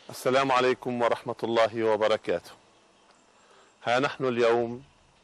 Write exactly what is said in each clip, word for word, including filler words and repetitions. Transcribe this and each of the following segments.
السلام عليكم ورحمة الله وبركاته. ها نحن اليوم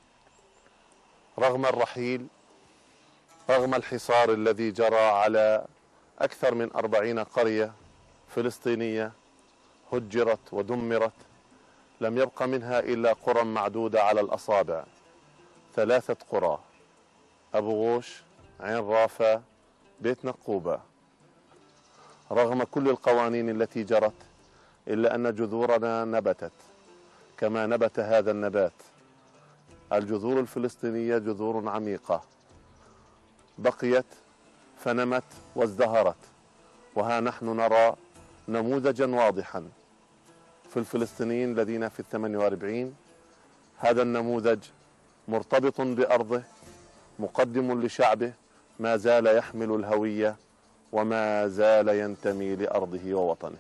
رغم الرحيل، رغم الحصار الذي جرى على أكثر من أربعين قرية فلسطينية هجرت ودمرت، لم يبق منها إلا قرى معدودة على الأصابع، ثلاثة قرى: أبو غوش، عين رافة، بيت نقوبة. رغم كل القوانين التي جرت إلا أن جذورنا نبتت كما نبت هذا النبات. الجذور الفلسطينية جذور عميقة، بقيت فنمت وازدهرت، وها نحن نرى نموذجا واضحا في الفلسطينيين الذين في الثمانية وأربعين. هذا النموذج مرتبط بأرضه، مقدم لشعبه، ما زال يحمل الهوية وما زال ينتمي لأرضه ووطنه.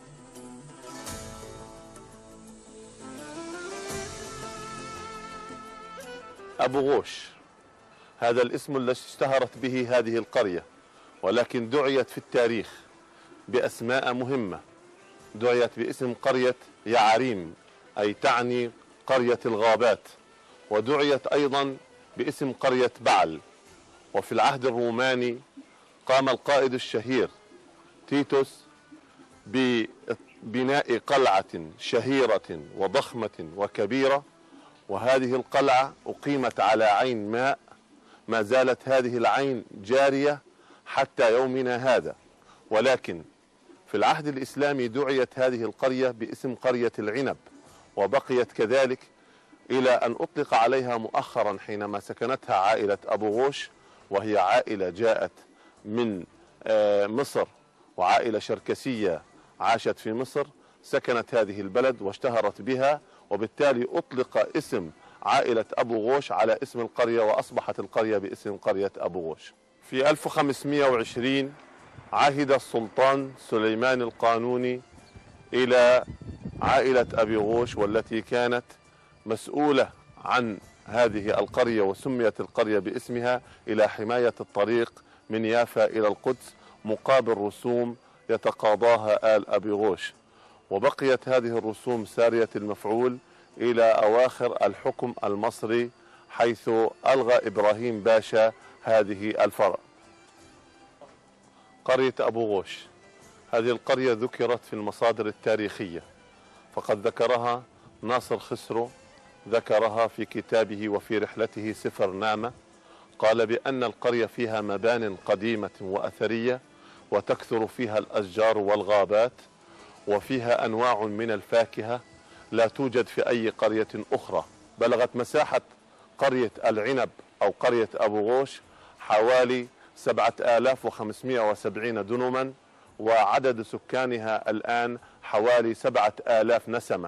أبو غوش هذا الاسم الذي اشتهرت به هذه القرية، ولكن دعيت في التاريخ بأسماء مهمة. دعيت باسم قرية يعريم، أي تعني قرية الغابات، ودعيت أيضا باسم قرية بعل. وفي العهد الروماني قام القائد الشهير تيتوس ببناء قلعة شهيرة وضخمة وكبيرة، وهذه القلعة أقيمت على عين ماء، ما زالت هذه العين جارية حتى يومنا هذا. ولكن في العهد الإسلامي دعيت هذه القرية باسم قرية العنب، وبقيت كذلك إلى أن أطلق عليها مؤخرا حينما سكنتها عائلة أبو غوش، وهي عائلة جاءت من مصر، وعائلة شركسية عاشت في مصر، سكنت هذه البلد واشتهرت بها، وبالتالي أطلق اسم عائلة أبو غوش على اسم القرية، وأصبحت القرية باسم قرية أبو غوش. في ألف وخمسمائة وعشرين عهد السلطان سليمان القانوني إلى عائلة أبي غوش، والتي كانت مسؤولة عن هذه القرية وسميت القرية باسمها، إلى حماية الطريق من يافا إلى القدس مقابل رسوم يتقاضاها آل أبي غوش. وبقيت هذه الرسوم سارية المفعول إلى أواخر الحكم المصري، حيث ألغى إبراهيم باشا هذه الفرع. قرية أبو غوش هذه القرية ذكرت في المصادر التاريخية، فقد ذكرها ناصر خسرو، ذكرها في كتابه وفي رحلته سفر نامة، قال بأن القرية فيها مبان قديمة وأثرية، وتكثر فيها الأشجار والغابات، وفيها أنواع من الفاكهة لا توجد في أي قرية أخرى. بلغت مساحة قرية العنب أو قرية أبو غوش حوالي سبعة آلاف وخمسمائة وسبعين دنما، وعدد سكانها الآن حوالي سبعة آلاف نسمة.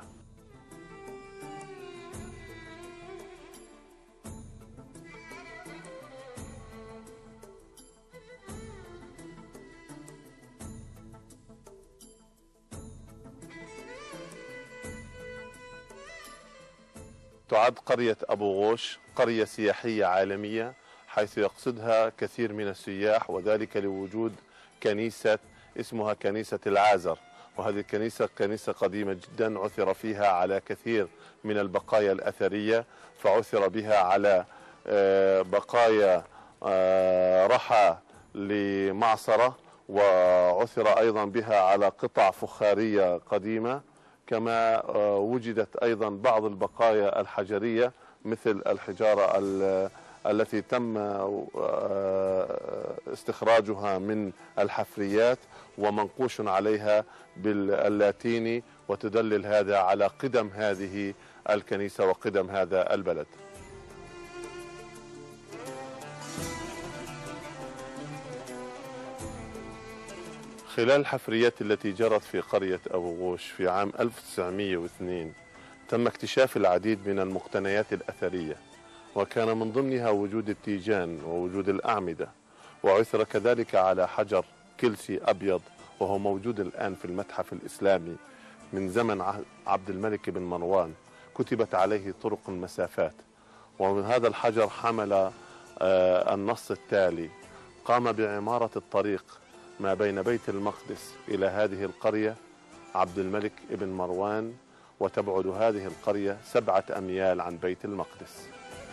تعد قرية أبو غوش قرية سياحية عالمية، حيث يقصدها كثير من السياح، وذلك لوجود كنيسة اسمها كنيسة العازر. وهذه الكنيسة كنيسة قديمة جدا، عثر فيها على كثير من البقايا الأثرية، فعثر بها على بقايا رحى لمعصرة، وعثر أيضا بها على قطع فخارية قديمة، كما وجدت أيضا بعض البقايا الحجرية مثل الحجارة التي تم استخراجها من الحفريات ومنقوش عليها باللاتيني، وتدلل هذا على قدم هذه الكنيسة وقدم هذا البلد. خلال الحفريات التي جرت في قرية أبو غوش في عام ألف وتسعمائة واثنين تم اكتشاف العديد من المقتنيات الأثرية، وكان من ضمنها وجود التيجان ووجود الأعمدة، وعثر كذلك على حجر كلسي أبيض، وهو موجود الآن في المتحف الإسلامي من زمن عبد الملك بن مروان، كتبت عليه طرق المسافات. ومن هذا الحجر حمل النص التالي: قام بعمارة الطريق ما بين بيت المقدس إلى هذه القرية عبد الملك ابن مروان، وتبعد هذه القرية سبعة أميال عن بيت المقدس.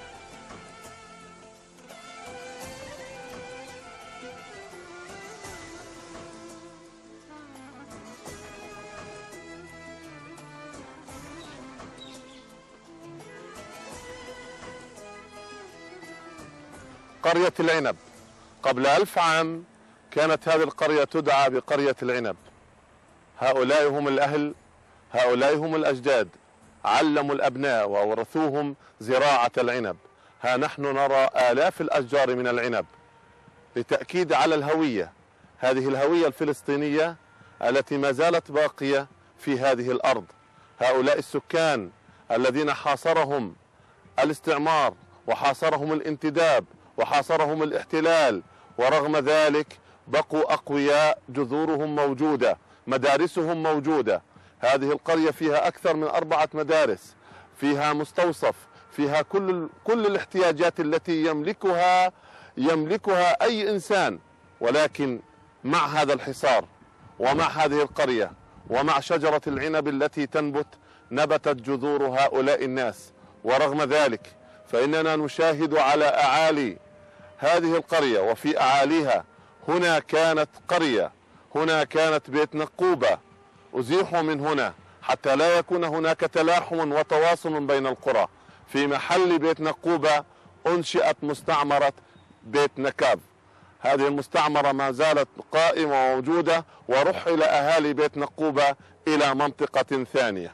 قرية العنب، قبل ألف عام كانت هذه القرية تدعى بقرية العنب. هؤلاء هم الأهل، هؤلاء هم الأجداد، علموا الأبناء وورثوهم زراعة العنب. ها نحن نرى آلاف الأشجار من العنب لتأكيد على الهوية، هذه الهوية الفلسطينية التي ما زالت باقية في هذه الأرض. هؤلاء السكان الذين حاصرهم الاستعمار وحاصرهم الانتداب وحاصرهم الاحتلال، ورغم ذلك بقوا أقوياء، جذورهم موجودة، مدارسهم موجودة. هذه القرية فيها أكثر من أربعة مدارس، فيها مستوصف، فيها كل كل الاحتياجات التي يملكها يملكها أي إنسان. ولكن مع هذا الحصار ومع هذه القرية ومع شجرة العنب التي تنبت، نبتت جذور هؤلاء الناس. ورغم ذلك فإننا نشاهد على أعالي هذه القرية وفي أعاليها هنا كانت قرية، هنا كانت بيت نقوبة، أزيحوا من هنا حتى لا يكون هناك تلاحم وتواصل بين القرى. في محل بيت نقوبة أنشئت مستعمرة بيت نكاب. هذه المستعمرة ما زالت قائمة وموجودة، ورحل أهالي بيت نقوبة إلى منطقة ثانية.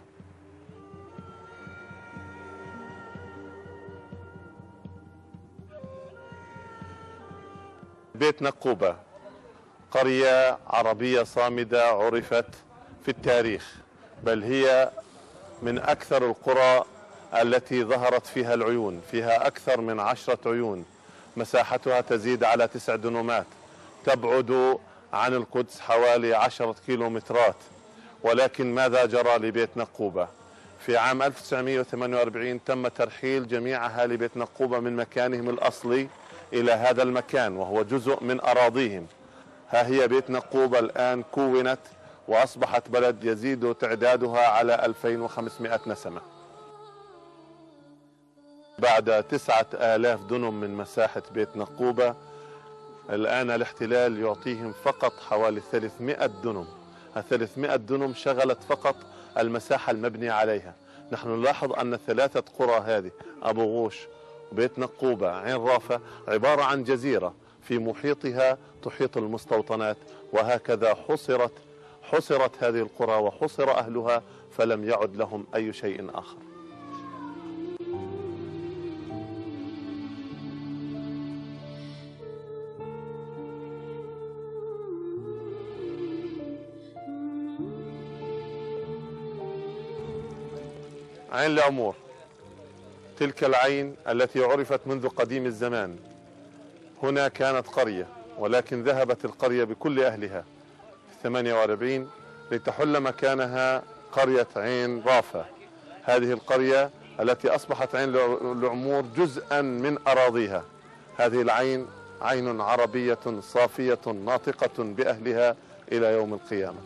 بيت نقوبة قرية عربية صامدة عرفت في التاريخ، بل هي من أكثر القرى التي ظهرت فيها العيون، فيها أكثر من عشرة عيون، مساحتها تزيد على تسع دنومات، تبعد عن القدس حوالي عشرة كيلومترات. ولكن ماذا جرى لبيت نقوبة؟ في عام ألف وتسعمئة وثمانية وأربعين تم ترحيل جميع أهالي بيت نقوبة من مكانهم الأصلي إلى هذا المكان، وهو جزء من أراضيهم. ها هي بيت نقوبة الآن كونت وأصبحت بلد يزيد تعدادها على ألفين وخمسمئة نسمة. بعد تسعة آلاف دنم من مساحة بيت نقوبة، الآن الاحتلال يعطيهم فقط حوالي ثلاثمئة دنم. ثلاثمئة دنم شغلت فقط المساحة المبنية عليها. نحن نلاحظ أن الثلاثة قرى هذه، أبو غوش، بيت نقوبة، عين رافة، عبارة عن جزيرة في محيطها تحيط المستوطنات، وهكذا حصرت حصرت هذه القرى وحصر أهلها، فلم يعد لهم أي شيء آخر. عين العمور، تلك العين التي عرفت منذ قديم الزمان. هنا كانت قرية، ولكن ذهبت القرية بكل أهلها في ثمانية وأربعين لتحل مكانها قرية عين رافة. هذه القرية التي أصبحت عين العمور جزءا من أراضيها. هذه العين عين عربية صافية ناطقة بأهلها إلى يوم القيامة.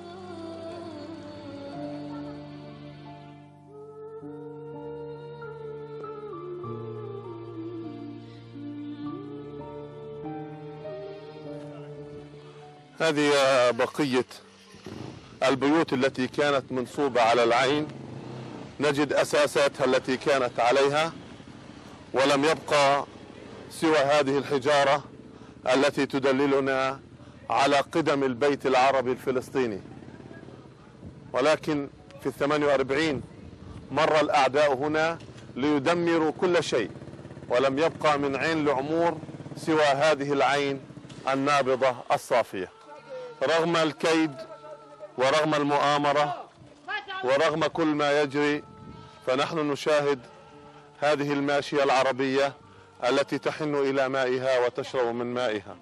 هذه بقية البيوت التي كانت منصوبة على العين. نجد أساساتها التي كانت عليها، ولم يبقى سوى هذه الحجارة التي تدللنا على قدم البيت العربي الفلسطيني. ولكن في الثمانية وأربعين مر الأعداء هنا ليدمروا كل شيء، ولم يبقى من عين العمور سوى هذه العين النابضة الصافية. رغم الكيد ورغم المؤامرة ورغم كل ما يجري، فنحن نشاهد هذه الماشية العربية التي تحن إلى مائها وتشرب من مائها.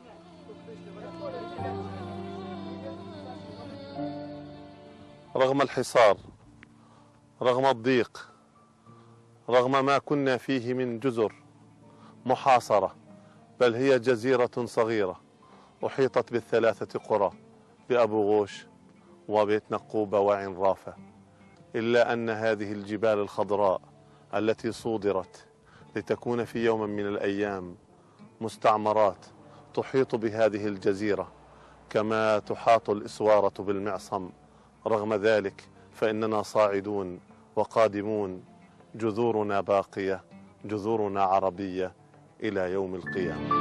رغم الحصار، رغم الضيق، رغم ما كنا فيه من جزر محاصرة، بل هي جزيرة صغيرة أحيطت بالثلاثة قرى، بأبو غوش وبيت نقوبة وعين رافة، إلا أن هذه الجبال الخضراء التي صودرت لتكون في يوم من الأيام مستعمرات تحيط بهذه الجزيرة كما تحاط الإسوارة بالمعصم، رغم ذلك فإننا صاعدون وقادمون، جذورنا باقية، جذورنا عربية إلى يوم القيامة.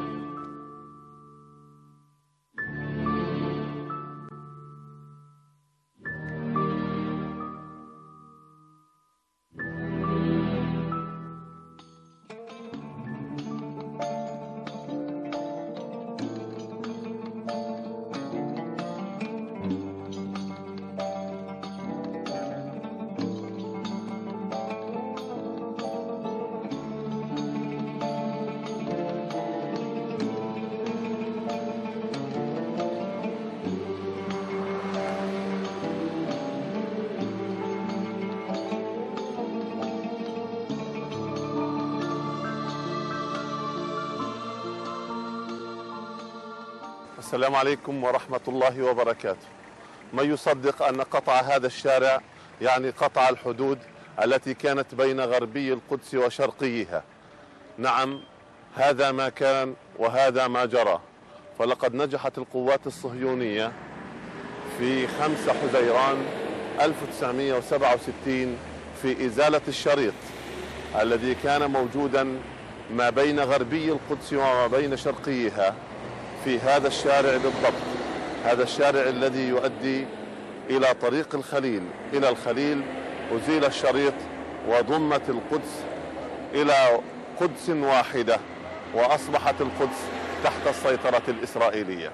السلام عليكم ورحمة الله وبركاته. من يصدق أن قطع هذا الشارع يعني قطع الحدود التي كانت بين غربي القدس وشرقيها؟ نعم، هذا ما كان وهذا ما جرى. فلقد نجحت القوات الصهيونية في خمسة حزيران ألف وتسعمئة وسبعة وستين في إزالة الشريط الذي كان موجودا ما بين غربي القدس وما بين شرقيها في هذا الشارع بالضبط، هذا الشارع الذي يؤدي إلى طريق الخليل. إلى الخليل أزيل الشريط وضمت القدس إلى قدس واحدة، وأصبحت القدس تحت السيطرة الإسرائيلية.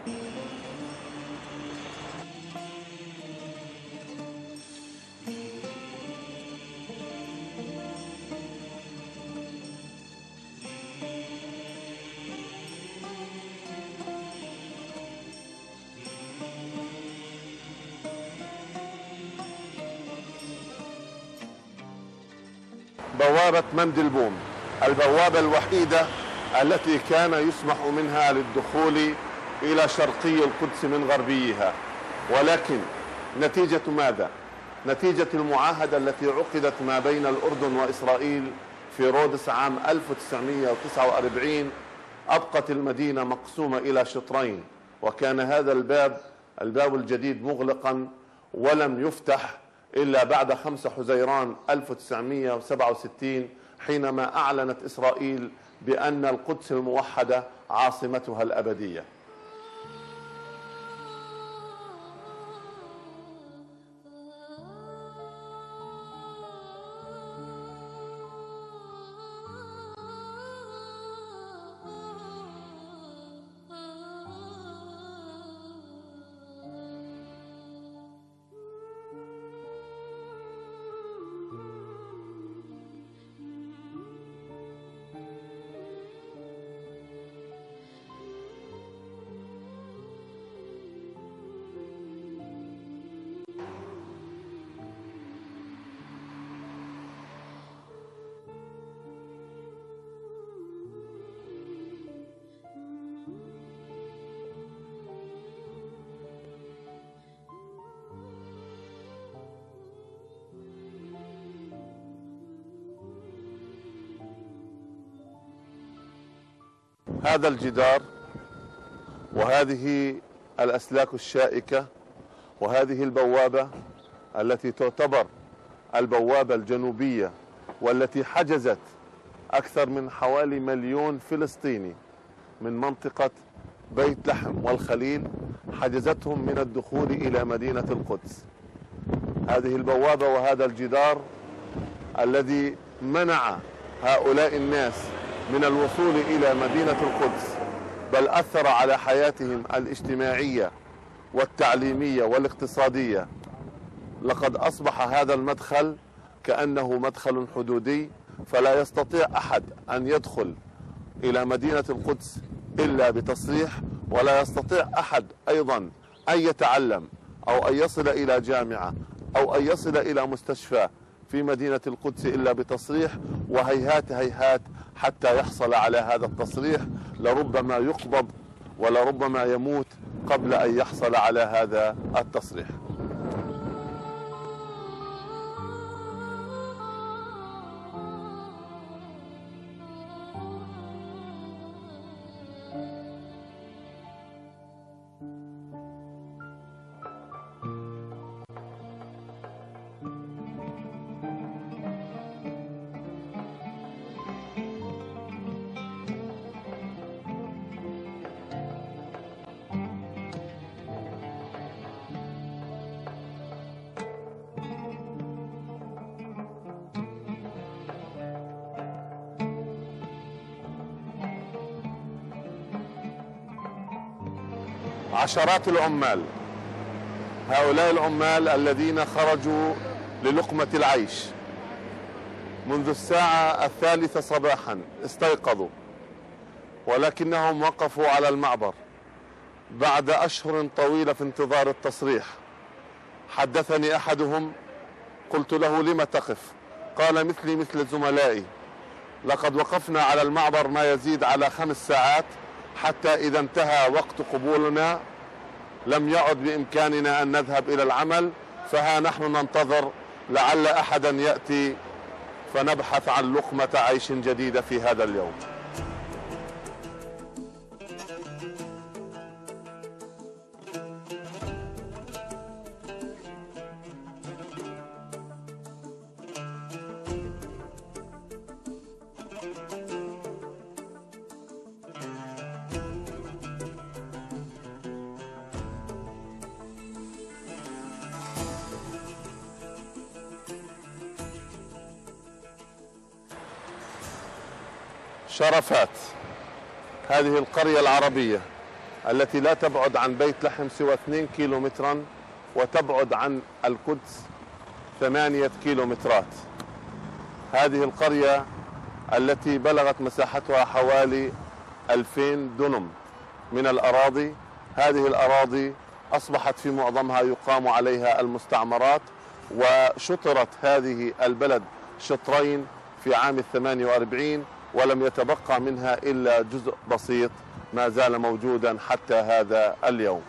بوابة مندلبوم، البوابة الوحيدة التي كان يسمح منها للدخول إلى شرقي القدس من غربيها، ولكن نتيجة ماذا؟ نتيجة المعاهدة التي عقدت ما بين الأردن وإسرائيل في رودس عام ألف وتسعمئة وتسعة وأربعين أبقت المدينة مقسومة إلى شطرين، وكان هذا الباب الباب الجديد مغلقا ولم يفتح إلا بعد خمسة حزيران ألف وتسعمئة وسبعة وستين حينما أعلنت إسرائيل بأن القدس الموحدة عاصمتها الأبدية. هذا الجدار وهذه الأسلاك الشائكة وهذه البوابة التي تعتبر البوابة الجنوبية والتي حجزت أكثر من حوالي مليون فلسطيني من منطقة بيت لحم والخليل، حجزتهم من الدخول إلى مدينة القدس. هذه البوابة وهذا الجدار الذي منع هؤلاء الناس من الوصول إلى مدينة القدس، بل أثر على حياتهم الاجتماعية والتعليمية والاقتصادية. لقد أصبح هذا المدخل كأنه مدخل حدودي، فلا يستطيع أحد أن يدخل إلى مدينة القدس إلا بتصريح، ولا يستطيع أحد أيضا أن يتعلم أو أن يصل إلى جامعة أو أن يصل إلى مستشفى في مدينة القدس إلا بتصريح، وهيهات هيهات حتى يحصل على هذا التصريح، لربما يقبض ولربما يموت قبل أن يحصل على هذا التصريح. عشرات العمال، هؤلاء العمال الذين خرجوا للقمة العيش منذ الساعة الثالثة صباحا استيقظوا، ولكنهم وقفوا على المعبر بعد أشهر طويلة في انتظار التصريح. حدثني أحدهم، قلت له: لم تقف؟ قال: مثلي مثل زملائي، لقد وقفنا على المعبر ما يزيد على خمس ساعات، حتى إذا انتهى وقت قبولنا لم يعد بإمكاننا أن نذهب إلى العمل، فها نحن ننتظر لعل أحدا يأتي فنبحث عن لقمة عيش جديدة في هذا اليوم. شرفات، هذه القرية العربية التي لا تبعد عن بيت لحم سوى اثنين كيلومترا، وتبعد عن القدس ثمانية كيلومترات. هذه القرية التي بلغت مساحتها حوالي ألفين دنم من الأراضي، هذه الأراضي أصبحت في معظمها يقام عليها المستعمرات، وشطرت هذه البلد شطرين في عام الثمانية وأربعين، ولم يتبقى منها إلا جزء بسيط ما زال موجودا حتى هذا اليوم.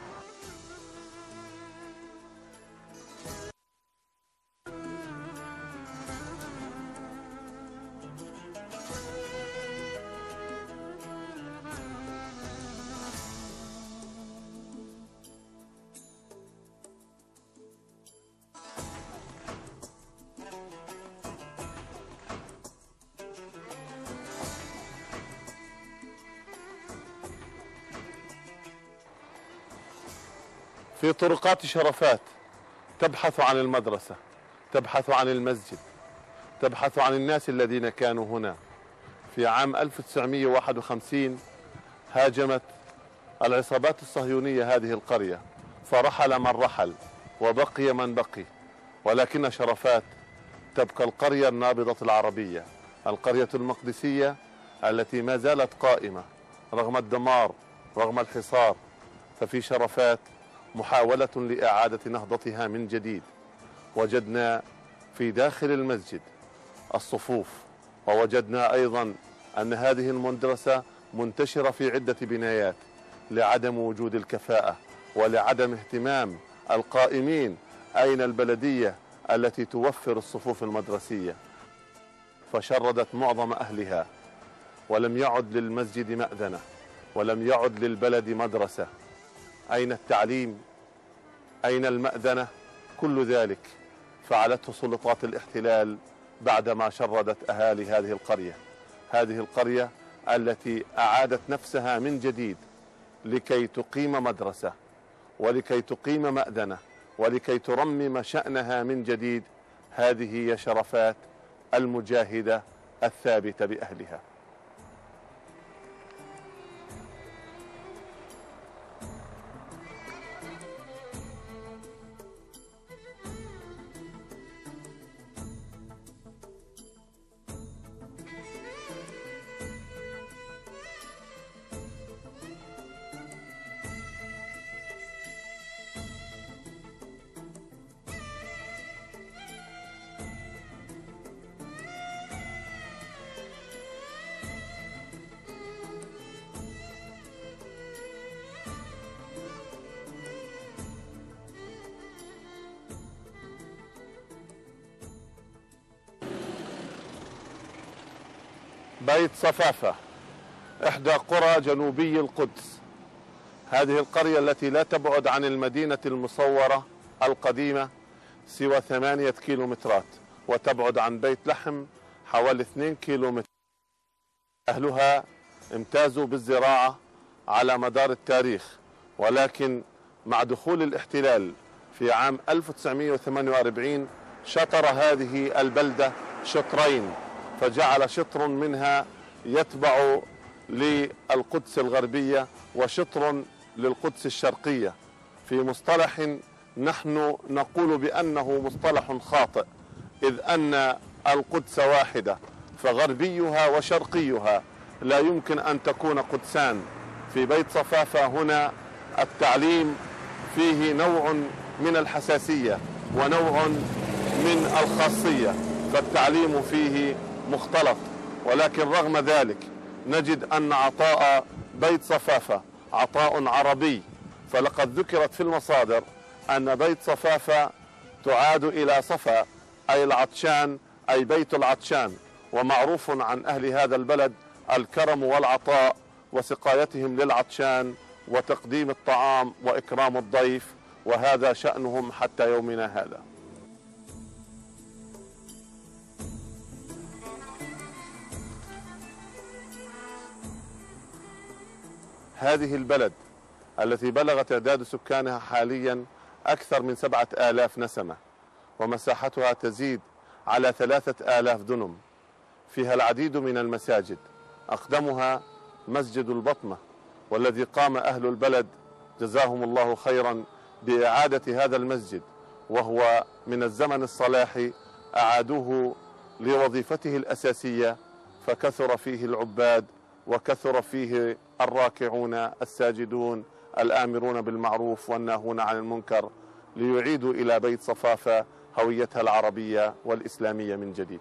في طرقات شرفات تبحث عن المدرسة، تبحث عن المسجد، تبحث عن الناس الذين كانوا هنا. في عام ألف وتسعمئة وواحد وخمسين هاجمت العصابات الصهيونية هذه القرية، فرحل من رحل وبقي من بقي، ولكن شرفات تبقى القرية النابضة العربية، القرية المقدسية التي ما زالت قائمة رغم الدمار، رغم الحصار. ففي شرفات محاولة لإعادة نهضتها من جديد. وجدنا في داخل المسجد الصفوف، ووجدنا أيضا أن هذه المدرسة منتشرة في عدة بنايات لعدم وجود الكفاءة ولعدم اهتمام القائمين. أين البلدية التي توفر الصفوف المدرسية؟ فشردت معظم أهلها، ولم يعد للمسجد مأذنة، ولم يعد للبلد مدرسة. أين التعليم؟ أين المأذنة؟ كل ذلك فعلته سلطات الاحتلال بعدما شردت أهالي هذه القرية، هذه القرية التي أعادت نفسها من جديد لكي تقيم مدرسة، ولكي تقيم مأذنة، ولكي ترمم شأنها من جديد. هذه هي شرفات المجاهدة الثابتة بأهلها. بيت صفافة، إحدى قرى جنوبي القدس. هذه القرية التي لا تبعد عن المدينة المصورة القديمة سوى ثمانية كيلومترات، وتبعد عن بيت لحم حوالي اثنين كيلومتر. أهلها امتازوا بالزراعة على مدار التاريخ، ولكن مع دخول الاحتلال في عام ألف وتسعمئة وثمانية وأربعين شطر هذه البلدة شطرين، فجعل شطر منها يتبع للقدس الغربية وشطر للقدس الشرقية في مصطلح نحن نقول بأنه مصطلح خاطئ، إذ أن القدس واحدة، فغربيها وشرقيها لا يمكن أن تكون قدسان. في بيت صفافة هنا التعليم فيه نوع من الحساسية ونوع من الخاصية، فالتعليم فيه مختلط، ولكن رغم ذلك نجد أن عطاء بيت صفافة عطاء عربي. فلقد ذكرت في المصادر أن بيت صفافة تعاد إلى صفا، أي العطشان، أي بيت العطشان، ومعروف عن أهل هذا البلد الكرم والعطاء وسقايتهم للعطشان وتقديم الطعام وإكرام الضيف، وهذا شأنهم حتى يومنا هذا. هذه البلد التي بلغ تعداد سكانها حاليا أكثر من سبعة آلاف نسمة، ومساحتها تزيد على ثلاثة آلاف دنم، فيها العديد من المساجد، أقدمها مسجد البطمة، والذي قام أهل البلد جزاهم الله خيرا بإعادة هذا المسجد، وهو من الزمن الصلاحي أعادوه لوظيفته الأساسية، فكثر فيه العباد وكثر فيه الراكعون الساجدون الآمرون بالمعروف والناهون عن المنكر، ليعيدوا إلى بيت صفافة هويتها العربية والإسلامية من جديد.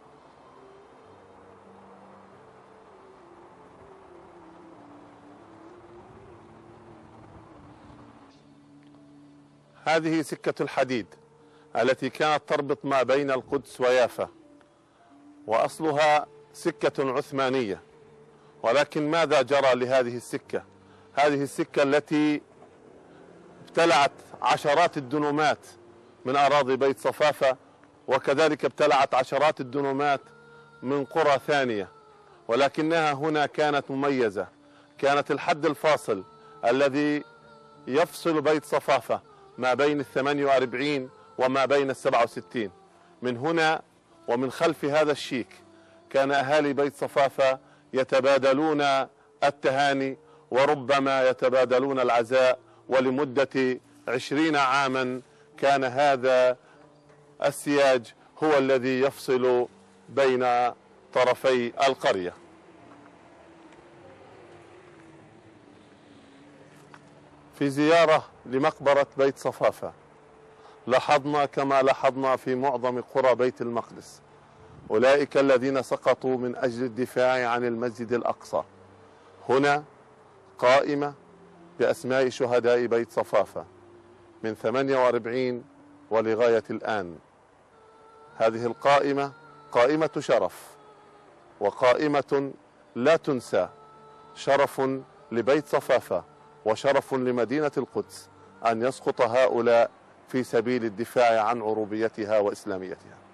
هذه سكة الحديد التي كانت تربط ما بين القدس ويافا، وأصلها سكة عثمانية، ولكن ماذا جرى لهذه السكة؟ هذه السكة التي ابتلعت عشرات الدنومات من أراضي بيت صفافة، وكذلك ابتلعت عشرات الدنومات من قرى ثانية، ولكنها هنا كانت مميزة. كانت الحد الفاصل الذي يفصل بيت صفافة ما بين الثمانية وأربعين وما بين السبعة وستين. من هنا ومن خلف هذا الشيك كان أهالي بيت صفافة يتبادلون التهاني وربما يتبادلون العزاء، ولمدة عشرين عاما كان هذا السياج هو الذي يفصل بين طرفي القرية. في زيارة لمقبرة بيت صفافة لاحظنا كما لاحظنا في معظم قرى بيت المقدس أولئك الذين سقطوا من أجل الدفاع عن المسجد الأقصى. هنا قائمة بأسماء شهداء بيت صفافة من ثمانية وأربعين ولغاية الآن. هذه القائمة قائمة شرف وقائمة لا تنسى، شرف لبيت صفافة وشرف لمدينة القدس أن يسقط هؤلاء في سبيل الدفاع عن عروبيتها وإسلاميتها.